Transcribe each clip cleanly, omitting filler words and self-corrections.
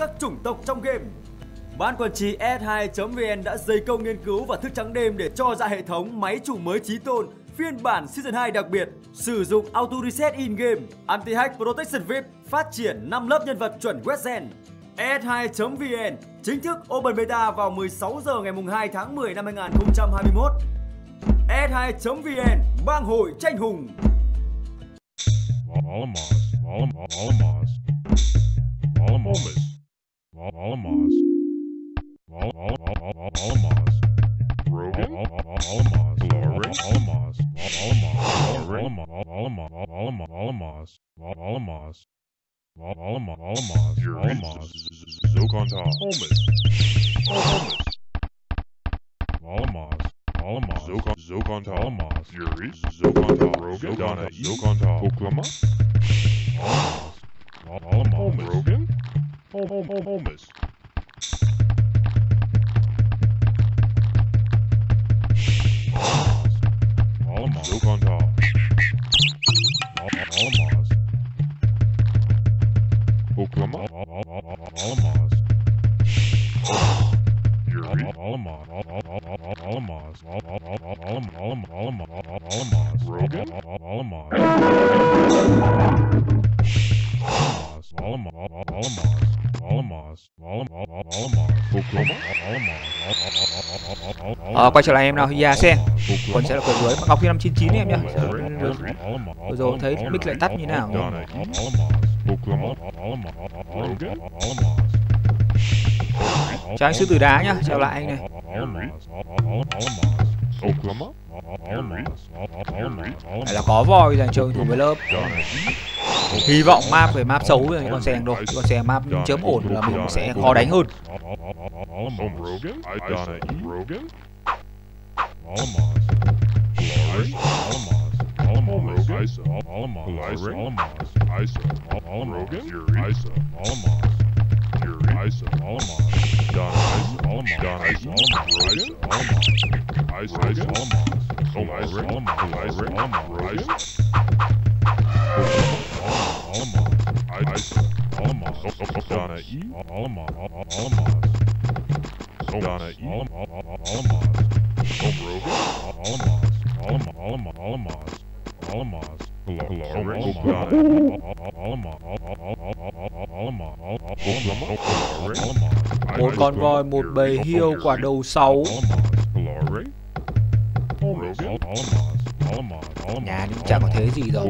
các chủng tộc trong game. Ban quản trị S2.vn đã dày công nghiên cứu và thức trắng đêm để cho ra hệ thống máy chủ mới chí tôn phiên bản Season 2 đặc biệt, sử dụng Auto Reset in-game, Anti-Hack Protection VIP, phát triển 5 lớp nhân vật chuẩn quét gen. S2.vn chính thức Open Beta vào 16 giờ ngày 2 tháng 10 năm 2021. S2.vn bang hội tranh hùng. Quay trở lại em nào, Hia Sen. Còn sẽ là quần dưới Ngọc Phi 599 em nhá. Vừa rồi thấy mic lại tắt như nào nhỉ? Chào anh Sư Tử Đá nhá, chào lại anh này. Đây là có voi dành cho thủ với lớp. Hy vọng map về map xấu với con xe rồi, con xe map chớm ổn là mình sẽ khó đánh hơn. Một con voi, một bầy hiêu, quả đầu 6. Nhà nhưng chẳng có thế gì đâu.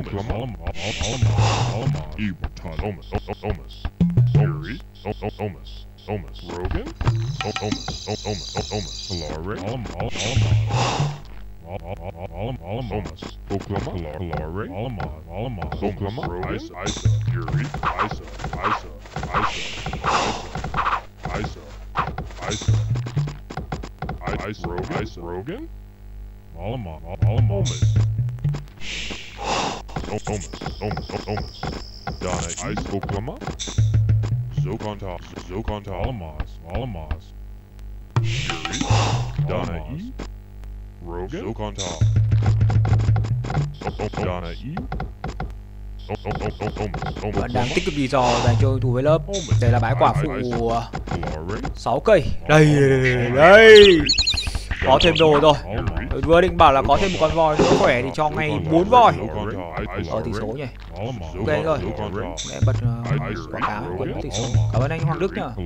Vẫn đang tích cực đi dò dành cho thủ với lớp. Đây là bãi quả phụ 6 cây. Đây có thêm đồ rồi. Vừa định bảo là có thêm một con voi nữa khỏe thì cho ngay 4 voi. Ở tỷ số nhỉ. Ok rồi. Để bật quảng cáo của tỷ số. Cảm ơn anh Hoàng Đức nhá.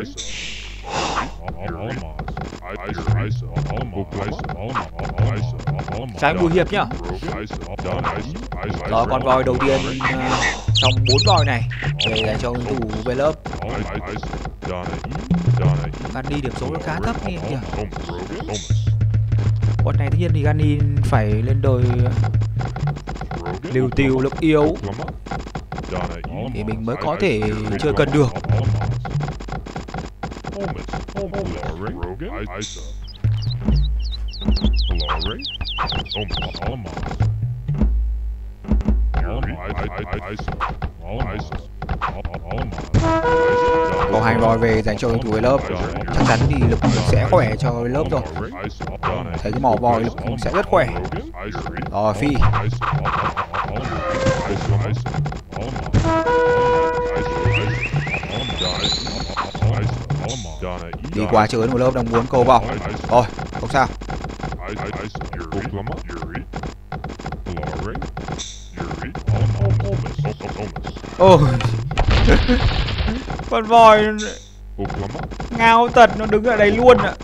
Trái Bùi Hiệp nhá. Rồi con voi đầu tiên trong 4 voi này để dành cho thủ về lớp. Gani điểm số khá thấp nhỉ. Con này tất nhiên thì Gani phải lên đời liều tiều lực yếu thì mình mới có thể chơi cần được. Có 2 voi về dành cho thủ với lớp, chắc chắn thì lực sẽ khỏe cho lớp rồi. Thấy cái mỏ voi lực sẽ rất khỏe. Rồi Phi. Đi qua chơi một lớp đang muốn câu vào. Rồi, không sao. Ôi. Con voi ngao tật nó đứng ở đây luôn ạ.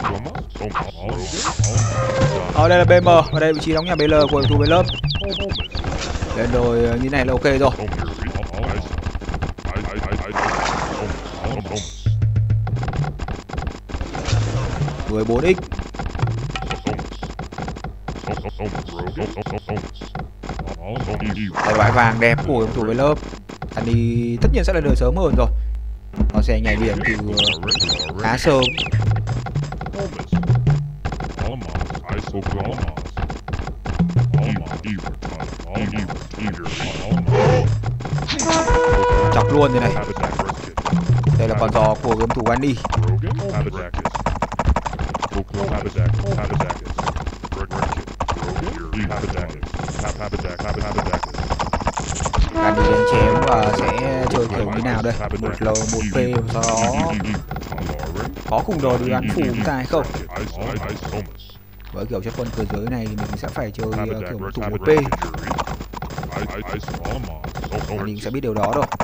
Đây là BM, ở đây vị trí đóng nhà BL của thủ lớp. Lên rồi như này là ok rồi. 14x. Đây bãi vàng đẹp của thủ với lớp. Anh đi tất nhiên sẽ lên đường sớm hơn rồi. Nó sẽ nhảy biển từ khá sớm. Chọc luôn thế này. Đây là con giò của game thủ Wendy. Gandhi đánh chém và sẽ chơi kiểu như nào đây? 1L, 1P, sau đó có cùng đồ đi ăn phủ chúng ta hay không? Với kiểu chất quân cơ giới này thì mình sẽ phải chơi kiểu thủ 1P. Mình sẽ biết điều đó rồi.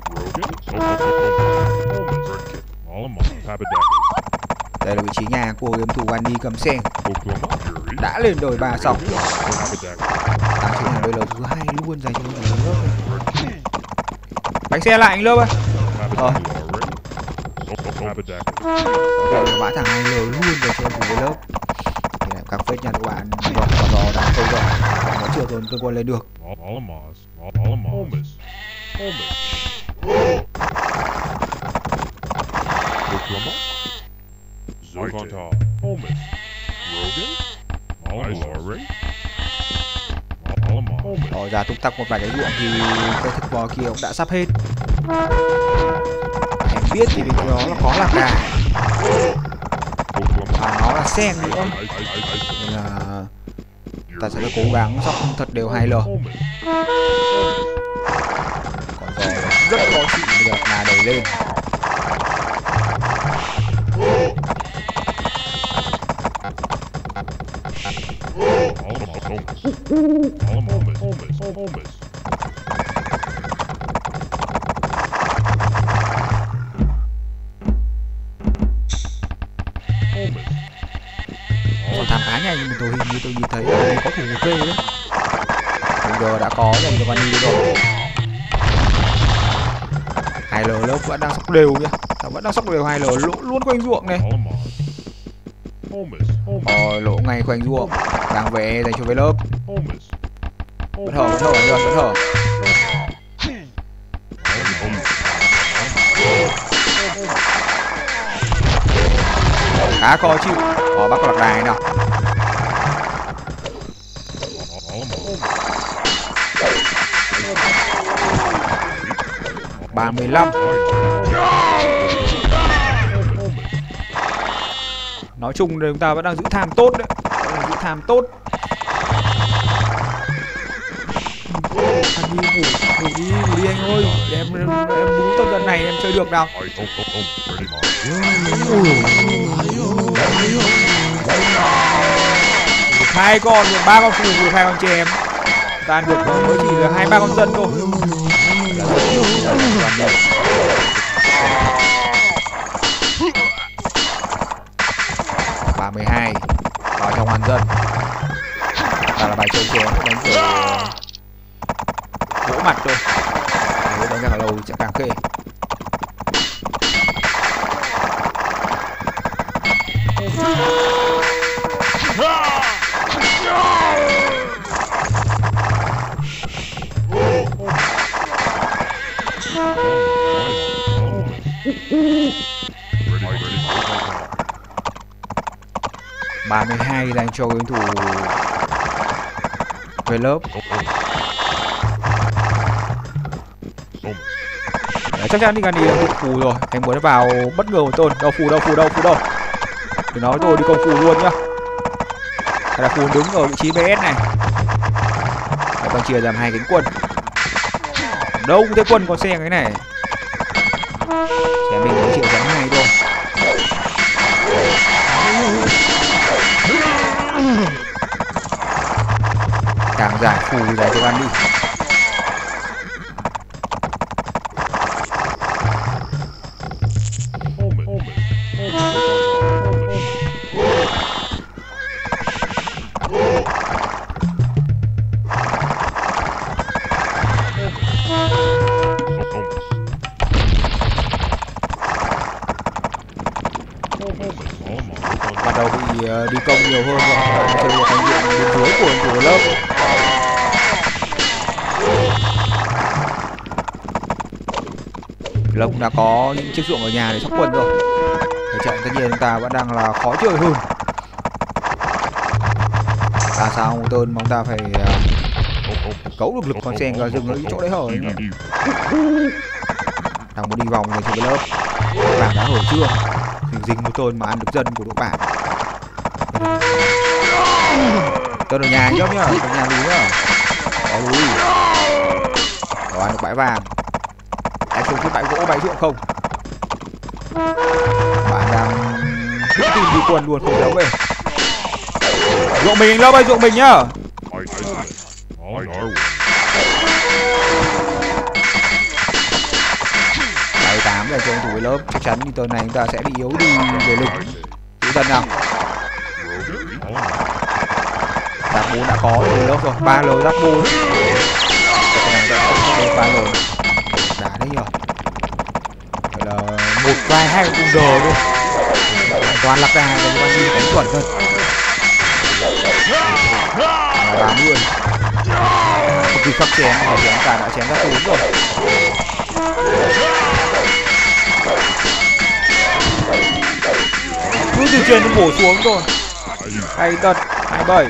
Đây là vị trí nhà của game thủ Gandhi cầm sen. Đã lên đời 3 xong. Đang chơi nhà bây giờ thứ 2 luôn dành cho những người lớp. Bánh xe lại anh lớp ơi. Mã thằng 2L luôn để chơi cùng với lớp. Thì lại càng phết nha các bạn. Rồi, còn giò đã câu rồi. Nó chưa tồn tương quân lên được. Rồi ra tung tắc một vài cái ruộng thì cái thực bò kia cũng đã sắp hết. Em biết thì bên đó là có lạc đà và nó là sen nữa, nên là ta sẽ cố gắng sóc thật đều 2L. Còn giò rất khó chịu, bây giờ là đẩy lên. Còn thảm khá nhanh nhưng tôi hình như tôi nhìn thấy ở đây có thủ một phê đấy. Bây giờ đã có dành cho Vanny rồi. 2L lớp vẫn đang sóc đều nhá. Vẫn đang sóc đều 2L luôn quanh ruộng này. Lỗ ngay quanh ruộng. Đang về dành cho với lớp. Vẫn hở rồi, vẫn hở. Khá khó chịu. Bắt có lạc đài nào. Ba 15. Nói chung là chúng ta vẫn đang giữ tham tốt đấy. Giữ tham tốt. Anh đi ngủ đi anh ơi. Em bú tầm dần này em chơi được nào. Hai con, 3 con phù được 2 con chèm. Ta ăn được mới chỉ là 2-3 con dân thôi. 32 vào trong hoàn dân. Ta là bài chơi chém đánh kiểu vỗ mặt thôi. Nếu đánh càng lâu sẽ càng khê. Ba 32 dành cho game thủ về lớp. Đấy, chắc chắn đi Gandhi là phù rồi. Anh muốn vào bất ngờ một tôn. Đâu phù đâu. Để nói tôi đi công phù luôn nhá. Hay là phù đứng ở vị trí BS này. Để còn chia làm 2 cánh quân. Đâu cũng thấy quân còn xe cái này. Xem mình chỉ chịu đánh 2 thôi. phù dành cho Gandhi. Bắt đầu bị đi công nhiều hơn rồi, chơi một thành viên bên dưới của lớp. Lộc đã có những chiếc ruộng ở nhà để sóc quân rồi. Thế trận tất nhiên chúng ta vẫn đang là khó chơi hơn. Là sao Tơn mong ta phải cấu được lực con sen và dừng ở chỗ đấy hở. Đang muốn đi vòng này thì cái lớp bảng đã hở chưa? Dính một Tơn mà ăn được dân của đội bảng. Tơn ở nhà nhá, ở nhà lùi nhá. Có lùi. Có ăn được bãi vàng. Em xuống cái bãi gỗ bãi ruộng không? Bạn đang tự tin đi quần luôn không kéo về. Ruộng mình lâu ơi, ruộng mình nhá. 8 là cho thủ với lớp, chắc chắn như tờ này chúng ta sẽ bị yếu đi về lực. Giữ dân nào. Giáp 4 đã có từ lớp rồi, 3L giáp 4. Cái này đã không được 3L. Đá đấy nhờ. Vậy là một vai hai cùng đờ luôn. Toàn lạc ra và quan đi đánh chuẩn thôi. 30. Cực kỳ khắc chém và chúng ta đã chém ra 4 rồi. Cứ từ trên nó bổ xuống rồi. Hay thật, 27.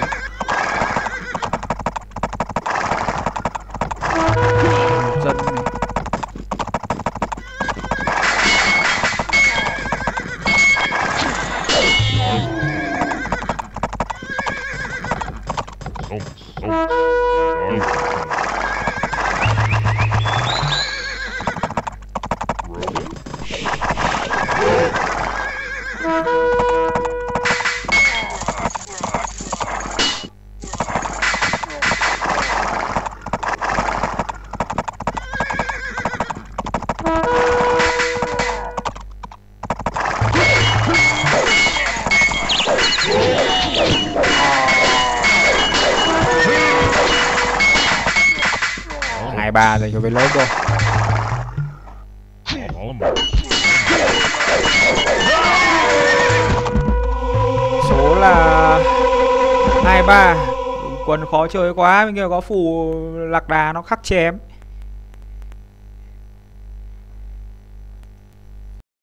Dân này. Ba dành cho bên lớp rồi. Số là 23. Quân khó chơi quá, bên kia có phù lạc đà nó khắc chém.